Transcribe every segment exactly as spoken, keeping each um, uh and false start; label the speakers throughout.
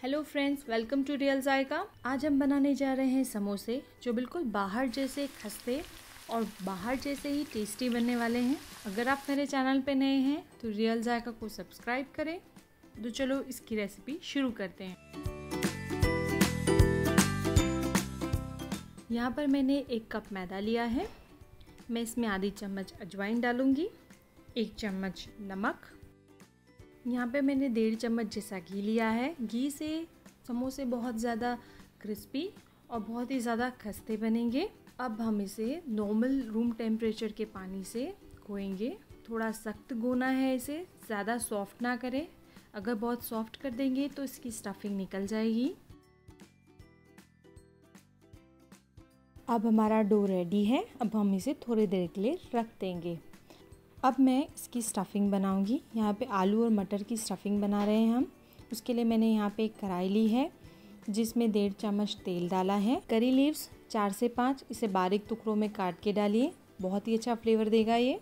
Speaker 1: Hello friends, welcome to real Zaika. आज हम बनाने जा रहे हैं समोसे जो बिल्कुल बाहर जैसे खस्ते और बाहर जैसे ही टेस्टी बनने वाले हैं। अगर आप मेरे चैनल पे नए हैं तो रियल जायका को सब्सक्राइब करें। तो चलो इसकी रेसिपी शुरू करते हैं। यहाँ पर मैंने एक कप मैदा लिया है। मैं इसमें आधी चम्मच अजवाइन डालूंगी, एक चम्मच नमक। यहाँ पे मैंने डेढ़ चम्मच जैसा घी लिया है। घी से समोसे बहुत ज़्यादा क्रिस्पी और बहुत ही ज़्यादा खस्ते बनेंगे। अब हम इसे नॉर्मल रूम टेम्परेचर के पानी से गोएंगे। थोड़ा सख्त गोना है, इसे ज़्यादा सॉफ्ट ना करें। अगर बहुत सॉफ्ट कर देंगे तो इसकी स्टफिंग निकल जाएगी। अब हमारा डो रेडी है। अब हम इसे थोड़ी देर के लिए रख देंगे। अब मैं इसकी स्टफिंग बनाऊंगी। यहाँ पे आलू और मटर की स्टफिंग बना रहे हैं हम। उसके लिए मैंने यहाँ पे एक कढ़ाई ली है जिसमें डेढ़ चम्मच तेल डाला है। करी लीव्स चार से पाँच, इसे बारीक टुकड़ों में काट के डालिए, बहुत ही अच्छा फ्लेवर देगा ये।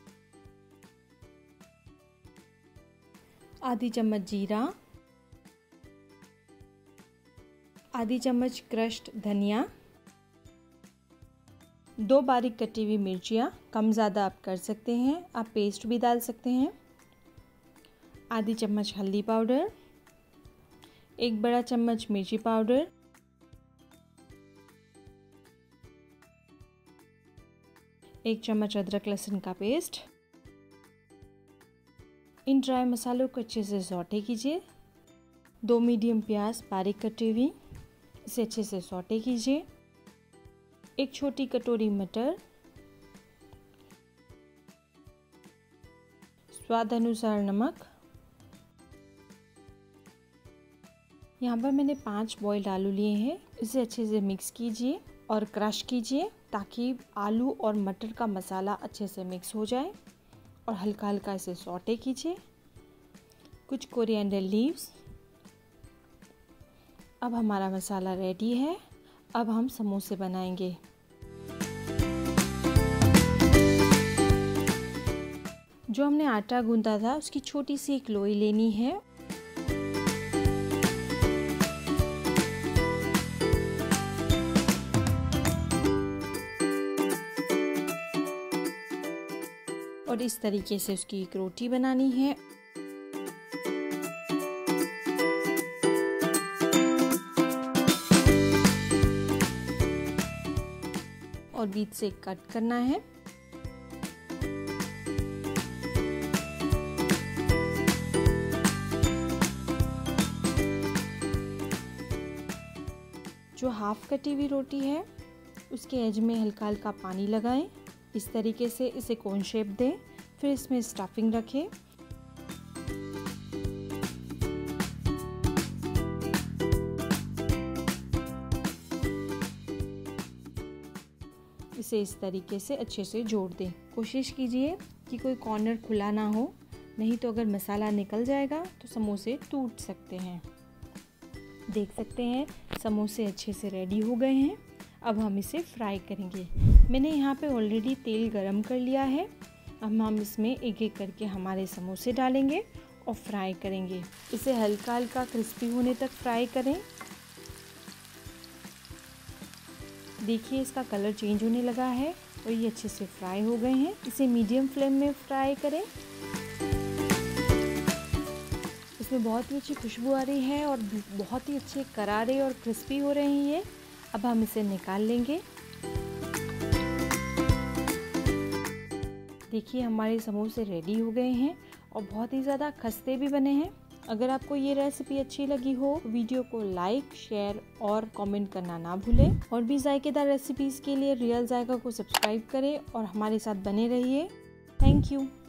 Speaker 1: आधी चम्मच जीरा, आधी चम्मच क्रश्ड धनिया, दो बारीक कटी हुई मिर्चियाँ, कम ज़्यादा आप कर सकते हैं, आप पेस्ट भी डाल सकते हैं। आधी चम्मच हल्दी पाउडर, एक बड़ा चम्मच मिर्ची पाउडर, एक चम्मच अदरक लहसुन का पेस्ट। इन ड्राई मसालों को अच्छे से सौटे कीजिए। दो मीडियम प्याज बारीक कटी हुई, इसे अच्छे से सौटे कीजिए। एक छोटी कटोरी मटर, स्वाद अनुसार नमक। यहाँ पर मैंने पांच बॉइल्ड आलू लिए हैं। इसे अच्छे से मिक्स कीजिए और क्रश कीजिए ताकि आलू और मटर का मसाला अच्छे से मिक्स हो जाए, और हल्का हल्का इसे सौटे कीजिए। कुछ कोरिएंडर लीव्स। अब हमारा मसाला रेडी है। अब हम समोसे बनाएंगे। जो हमने आटा गूंथा था उसकी छोटी सी एक लोई लेनी है। और इस तरीके से उसकी एक रोटी बनानी है। और बीच से कट करना है। जो हाफ कटी हुई रोटी है उसके एज में हल्का हल्का पानी लगाएं। इस तरीके से इसे कोन शेप दें। फिर इसमें स्टफिंग रखें। इसे इस तरीके से अच्छे से जोड़ दें। कोशिश कीजिए कि कोई कॉर्नर खुला ना हो, नहीं तो अगर मसाला निकल जाएगा तो समोसे टूट सकते हैं। देख सकते हैं समोसे अच्छे से रेडी हो गए हैं। अब हम इसे फ्राई करेंगे। मैंने यहाँ पे ऑलरेडी तेल गरम कर लिया है। अब हम इसमें एक एक करके हमारे समोसे डालेंगे और फ्राई करेंगे। इसे हल्का हल्का क्रिस्पी होने तक फ्राई करें। देखिए इसका कलर चेंज होने लगा है और ये अच्छे से फ्राई हो गए हैं। इसे मीडियम फ्लेम में फ्राई करें। इसमें बहुत ही अच्छी खुशबू आ रही है और बहुत ही अच्छे करारे और क्रिस्पी हो रहे हैं ये। अब हम इसे निकाल लेंगे। देखिए हमारे समोसे रेडी हो गए हैं और बहुत ही ज़्यादा खस्ते भी बने हैं। अगर आपको ये रेसिपी अच्छी लगी हो, वीडियो को लाइक, शेयर और कमेंट करना ना भूलें। और भी जायकेदार रेसिपीज़ के लिए रियल जायका को सब्सक्राइब करें और हमारे साथ बने रहिए। Thank you.